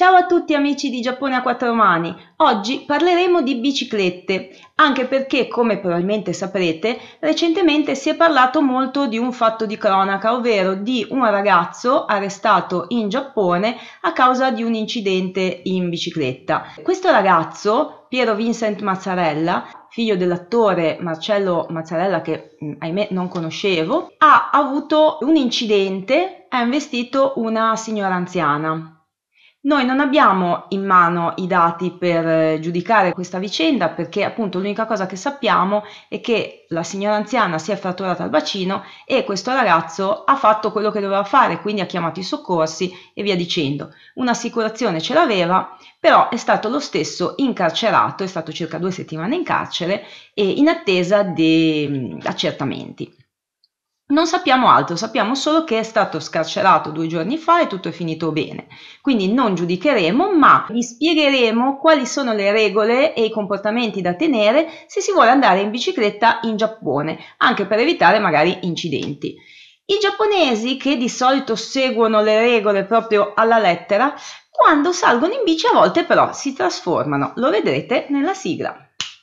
Ciao a tutti amici di Giappone a quattro mani, oggi parleremo di biciclette, anche perché come probabilmente saprete recentemente si è parlato molto di un fatto di cronaca, ovvero di un ragazzo arrestato in Giappone a causa di un incidente in bicicletta. Questo ragazzo, Piero Vincent Mazzarella, figlio dell'attore Marcello Mazzarella che ahimè non conoscevo, ha avuto un incidente, ha investito una signora anziana. Noi non abbiamo in mano i dati per giudicare questa vicenda perché appunto l'unica cosa che sappiamo è che la signora anziana si è fratturata al bacino e questo ragazzo ha fatto quello che doveva fare, quindi ha chiamato i soccorsi e via dicendo. Un'assicurazione ce l'aveva, però è stato lo stesso incarcerato, è stato circa 2 settimane in carcere e in attesa di accertamenti. Non sappiamo altro, sappiamo solo che è stato scarcerato 2 giorni fa e tutto è finito bene. Quindi non giudicheremo, ma vi spiegheremo quali sono le regole e i comportamenti da tenere se si vuole andare in bicicletta in Giappone, anche per evitare magari incidenti. I giapponesi, che di solito seguono le regole proprio alla lettera, quando salgono in bici a volte però si trasformano. Lo vedrete nella sigla.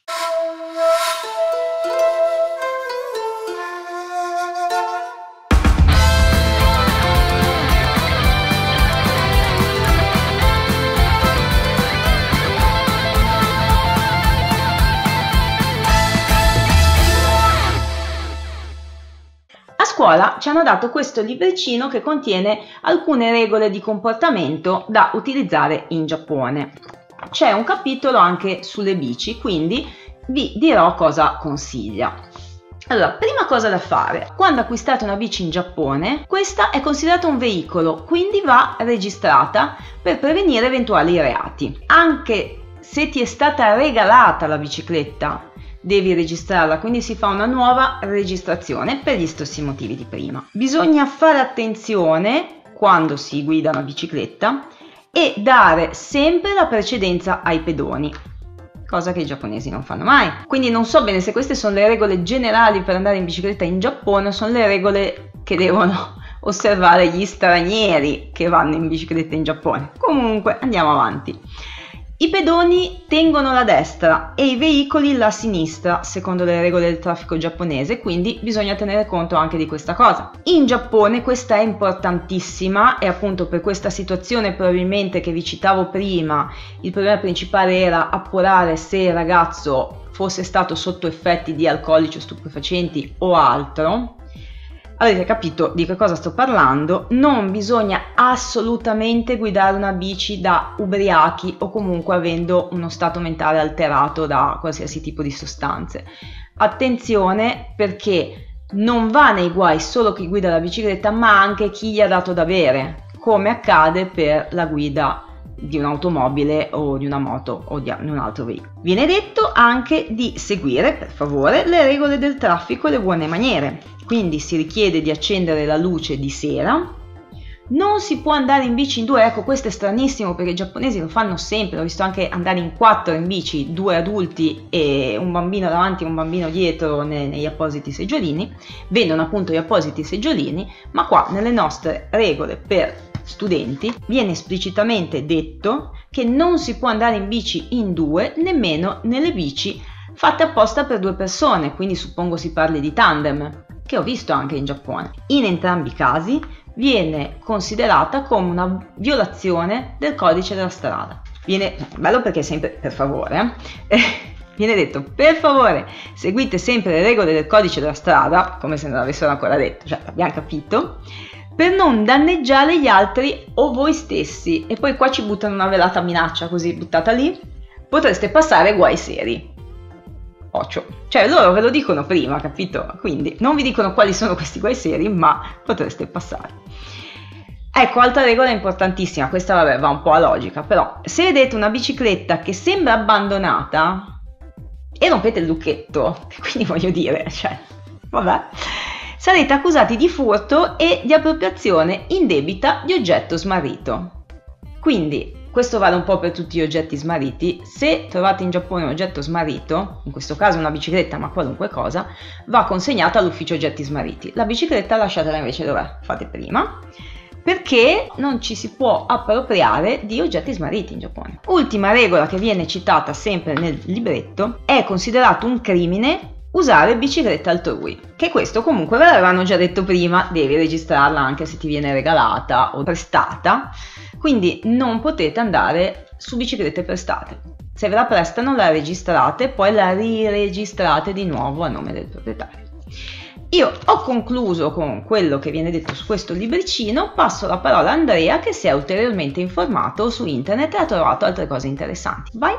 A scuola ci hanno dato questo libricino che contiene alcune regole di comportamento da utilizzare in Giappone. C'è un capitolo anche sulle bici, quindi vi dirò cosa consiglia. Allora, prima cosa da fare, quando acquistate una bici in Giappone, questa è considerata un veicolo, quindi va registrata per prevenire eventuali reati. Anche se ti è stata regalata la bicicletta, devi registrarla, quindi si fa una nuova registrazione per gli stessi motivi di prima. Bisogna fare attenzione quando si guida una bicicletta e dare sempre la precedenza ai pedoni, cosa che i giapponesi non fanno mai. Quindi non so bene se queste sono le regole generali per andare in bicicletta in Giappone o sono le regole che devono osservare gli stranieri che vanno in bicicletta in Giappone. Comunque andiamo avanti. I pedoni tengono la destra e i veicoli la sinistra, secondo le regole del traffico giapponese, quindi bisogna tenere conto anche di questa cosa. In Giappone questa è importantissima e appunto per questa situazione probabilmente che vi citavo prima, il problema principale era appurare se il ragazzo fosse stato sotto effetti di alcolici o stupefacenti o altro. Avete capito di che cosa sto parlando? Non bisogna assolutamente guidare una bici da ubriachi o comunque avendo uno stato mentale alterato da qualsiasi tipo di sostanze. Attenzione, perché non va nei guai solo chi guida la bicicletta, ma anche chi gli ha dato da bere, come accade per la guida di un'automobile o di una moto o di un altro veicolo. Viene detto anche di seguire, per favore, le regole del traffico e le buone maniere. Quindi si richiede di accendere la luce di sera, non si può andare in bici in due, ecco questo è stranissimo perché i giapponesi lo fanno sempre, ho visto anche andare in 4 in bici, 2 adulti e un bambino davanti e un bambino dietro negli appositi seggiolini, vendono appunto gli appositi seggiolini, ma qua nelle nostre regole per studenti viene esplicitamente detto che non si può andare in bici in 2, nemmeno nelle bici fatte apposta per 2 persone, quindi suppongo si parli di tandem, che ho visto anche in Giappone. In entrambi i casi viene considerata come una violazione del codice della strada. Bello perché sempre per favore, viene detto per favore seguite sempre le regole del codice della strada, come se non l'avessero ancora detto, cioè l'abbiamo capito, per non danneggiare gli altri o voi stessi. E poi qua ci buttano una velata minaccia così buttata lì, potreste passare guai seri. Occhio. Cioè loro ve lo dicono prima, capito? Quindi non vi dicono quali sono questi guai seri, ma potreste passare. Ecco, altra regola importantissima, questa vabbè va un po' a logica, però se vedete una bicicletta che sembra abbandonata e rompete il lucchetto, quindi voglio dire, cioè, vabbè, sarete accusati di furto e di appropriazione indebita di oggetto smarrito. Quindi questo vale un po' per tutti gli oggetti smarriti. Se trovate in Giappone un oggetto smarrito, in questo caso una bicicletta ma qualunque cosa, va consegnata all'ufficio oggetti smarriti. La bicicletta lasciatela invece dov'è? Fate prima. perché non ci si può appropriare di oggetti smarriti in Giappone. Ultima regola che viene citata sempre nel libretto: è considerato un crimine usare bicicletta altrui, che questo comunque ve l'avevano già detto prima, devi registrarla anche se ti viene regalata o prestata, quindi non potete andare su biciclette prestate. Se ve la prestano la registrate e poi la riregistrate di nuovo a nome del proprietario. Io ho concluso con quello che viene detto su questo libricino, passo la parola a Andrea che si è ulteriormente informato su internet e ha trovato altre cose interessanti. Vai!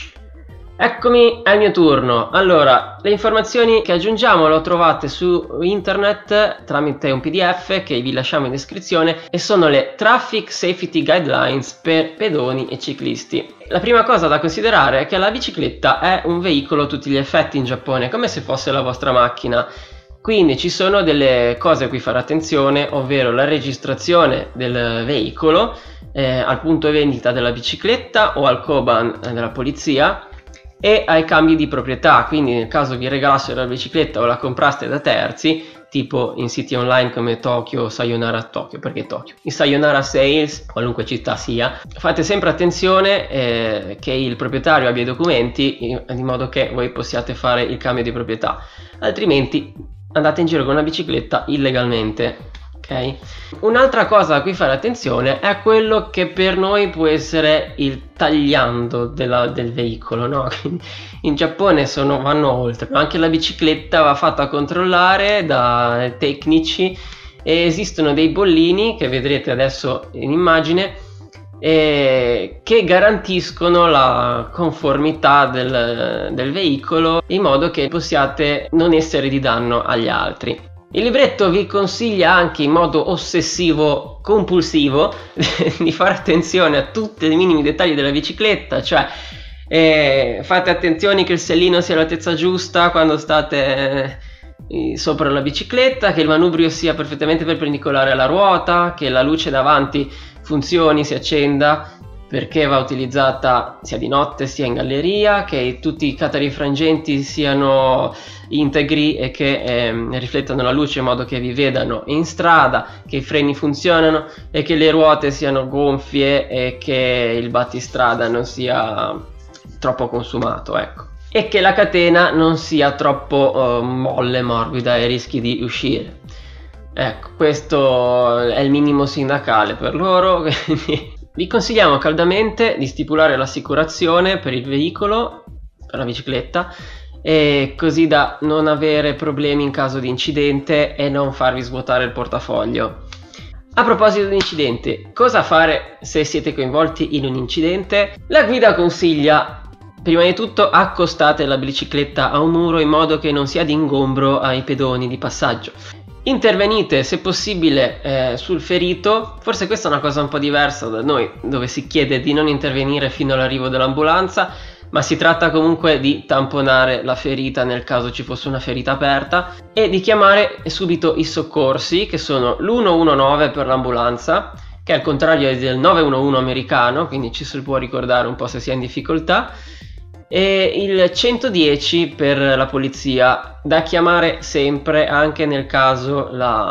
Eccomi al mio turno. Allora, le informazioni che aggiungiamo le ho trovate su internet tramite un PDF che vi lasciamo in descrizione e sono le Traffic Safety Guidelines per pedoni e ciclisti. La prima cosa da considerare è che la bicicletta è un veicolo a tutti gli effetti in Giappone, come se fosse la vostra macchina. Quindi ci sono delle cose a cui fare attenzione, ovvero la registrazione del veicolo al punto vendita della bicicletta o al Koban della polizia, e ai cambi di proprietà. Quindi nel caso vi regalassero la bicicletta o la compraste da terzi, tipo in siti online come Tokyo, Sayonara Tokyo, perché Tokyo, i Sayonara Sales, qualunque città sia, fate sempre attenzione che il proprietario abbia i documenti di modo che voi possiate fare il cambio di proprietà, altrimenti andate in giro con una bicicletta illegalmente. Okay. Un'altra cosa a cui fare attenzione è quello che per noi può essere il tagliando del veicolo, no? In Giappone vanno oltre, anche la bicicletta va fatta controllare da tecnici e esistono dei bollini che vedrete adesso in immagine che garantiscono la conformità del veicolo in modo che possiate non essere di danno agli altri. Il libretto vi consiglia anche in modo ossessivo compulsivo di fare attenzione a tutti i minimi dettagli della bicicletta, cioè fate attenzione che il sellino sia all'altezza giusta quando state sopra la bicicletta, che il manubrio sia perfettamente perpendicolare alla ruota, che la luce davanti funzioni, si accenda, perché va utilizzata sia di notte sia in galleria, che tutti i catarifrangenti siano integri e che riflettano la luce in modo che vi vedano in strada, che i freni funzionano e che le ruote siano gonfie e che il battistrada non sia troppo consumato, ecco, e che la catena non sia troppo molle, morbida e rischi di uscire. Ecco, questo è il minimo sindacale per loro, quindi vi consigliamo caldamente di stipulare l'assicurazione per il veicolo, per la bicicletta, e così da non avere problemi in caso di incidente e non farvi svuotare il portafoglio. A proposito di incidente, cosa fare se siete coinvolti in un incidente? La guida consiglia, prima di tutto, accostate la bicicletta a un muro in modo che non sia di ingombro ai pedoni di passaggio. Intervenite se possibile sul ferito. Forse questa è una cosa un po' diversa da noi, dove si chiede di non intervenire fino all'arrivo dell'ambulanza, ma si tratta comunque di tamponare la ferita nel caso ci fosse una ferita aperta e di chiamare subito i soccorsi, che sono l'119 per l'ambulanza, che è il contrario del 911 americano, quindi ci si può ricordare un po' se si è in difficoltà, e il 110 per la polizia, da chiamare sempre anche nel caso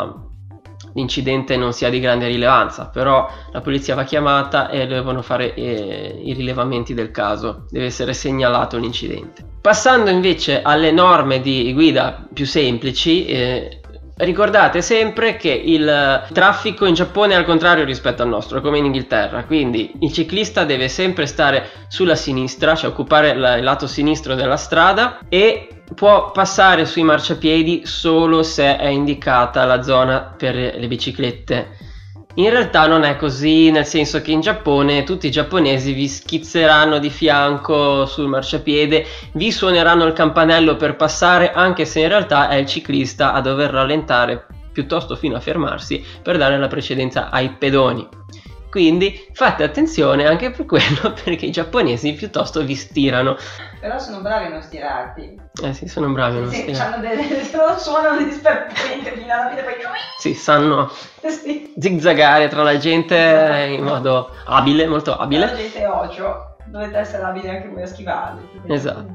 l'incidente non sia di grande rilevanza, però la polizia va chiamata e devono fare i rilevamenti del caso, deve essere segnalato l'incidente. Passando invece alle norme di guida più semplici, ricordate sempre che il traffico in Giappone è al contrario rispetto al nostro, come in Inghilterra, quindi il ciclista deve sempre stare sulla sinistra, cioè occupare il lato sinistro della strada, e può passare sui marciapiedi solo se è indicata la zona per le biciclette. In realtà non è così, nel senso che in Giappone tutti i giapponesi vi schizzeranno di fianco sul marciapiede, vi suoneranno il campanello per passare, anche se in realtà è il ciclista a dover rallentare piuttosto fino a fermarsi per dare la precedenza ai pedoni. Quindi fate attenzione anche per quello, perché i giapponesi piuttosto vi stirano. Però sono bravi a non stirarti. Sì, sono bravi a non stirarti. Suonano disperatamente fino alla fine, poi sì, sanno zigzagare tra la gente in modo abile, molto abile. La gente è ocio, dovete essere abili anche voi a schivarli. Esatto.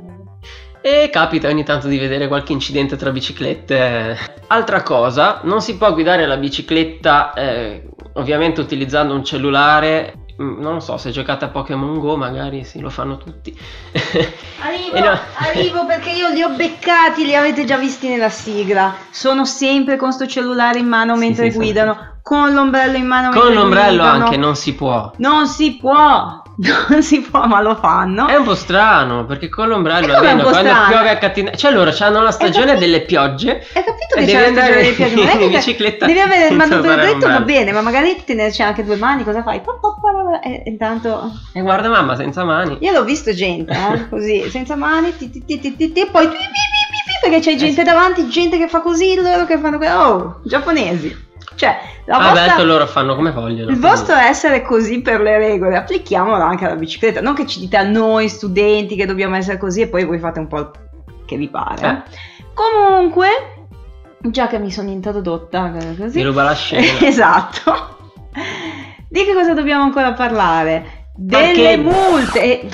E capita ogni tanto di vedere qualche incidente tra biciclette. Altra cosa, non si può guidare la bicicletta ovviamente utilizzando un cellulare. Non lo so, se giocate a Pokémon Go magari sì, lo fanno tutti. Arrivo perché io li ho beccati, li avete già visti nella sigla. Sono sempre con sto cellulare in mano mentre guidano, con l'ombrello in mano mentre guidano. Con l'ombrello anche non si può. Non si può, ma lo fanno. È un po' strano, perché con l'ombrello almeno quando piove a cattinare. Cioè loro hanno la stagione delle piogge. Hai capito che c'è la stagione delle piogge? Non è che in bicicletta. Devi avere il manubrietto, va bene, ma magari tenerci anche due mani, cosa fai? E intanto. E guarda mamma, senza mani. Io l'ho visto gente, così, senza mani, e poi perché c'è gente davanti, gente che fa così, loro che fanno giapponesi. Cioè, detto loro fanno come vogliono. Il vostro essere così per le regole, applichiamolo anche alla bicicletta. Non che ci dite a noi studenti che dobbiamo essere così e poi voi fate un po' che vi pare. Comunque, già che mi sono introdotta così. Mi ruba la scena. Esatto. Di che cosa dobbiamo ancora parlare? Delle multe.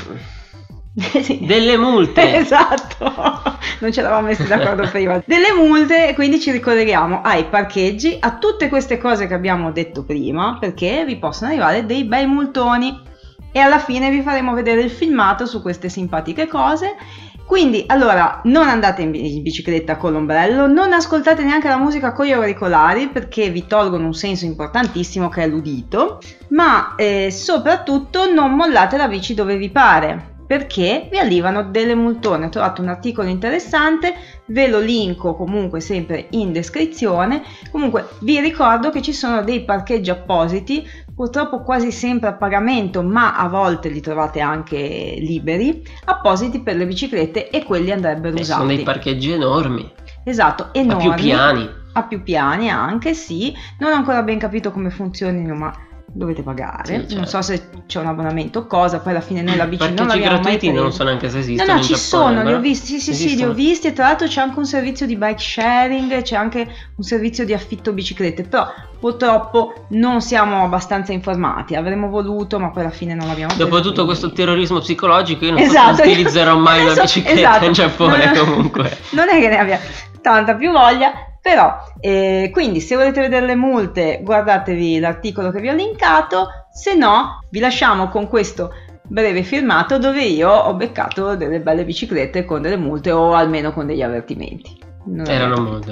Delle multe. Esatto, non ci eravamo messi d'accordo prima. Delle multe, e quindi ci ricolleghiamo ai parcheggi, a tutte queste cose che abbiamo detto prima, perché vi possono arrivare dei bei multoni e alla fine vi faremo vedere il filmato su queste simpatiche cose. Quindi allora non andate in bicicletta con l'ombrello, non ascoltate neanche la musica con gli auricolari perché vi tolgono un senso importantissimo che è l'udito, ma soprattutto non mollate la bici dove vi pare, perché vi arrivano delle multone. Ho trovato un articolo interessante, ve lo linko comunque sempre in descrizione. Comunque vi ricordo che ci sono dei parcheggi appositi, purtroppo quasi sempre a pagamento, ma a volte li trovate anche liberi, appositi per le biciclette, e quelli andrebbero usati. Sono dei parcheggi enormi. Esatto, enormi. A più piani. A più piani anche, sì. Non ho ancora ben capito come funzionino, ma dovete pagare, sì, certo. Non so se c'è un abbonamento o cosa, poi alla fine noi la bici non l'abbiamo mai presa. Non so neanche se esistono. No, ci sono, li ho visti, sì, li ho visti, e tra l'altro c'è anche un servizio di bike sharing, c'è anche un servizio di affitto biciclette, però purtroppo non siamo abbastanza informati, avremmo voluto, ma poi alla fine non l'abbiamo presa. Dopo tutto questo terrorismo psicologico io non utilizzerò mai una bicicletta in Giappone, comunque. Non è che ne abbia tanta più voglia. Però, quindi se volete vedere le multe guardatevi l'articolo che vi ho linkato, se no vi lasciamo con questo breve filmato dove io ho beccato delle belle biciclette con delle multe, o almeno con degli avvertimenti. Erano molte.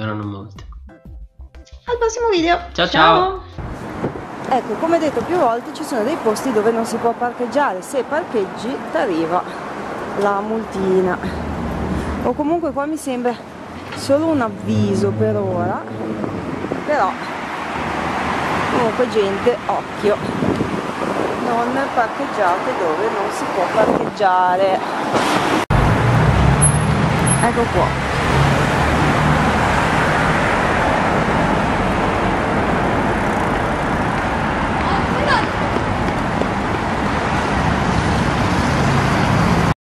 Al prossimo video. Ciao. Ecco, come detto più volte, ci sono dei posti dove non si può parcheggiare. Se parcheggi ti arriva la multina, o comunque qua mi sembra solo un avviso per ora, però comunque gente, occhio, non parcheggiate dove non si può parcheggiare. Ecco qua.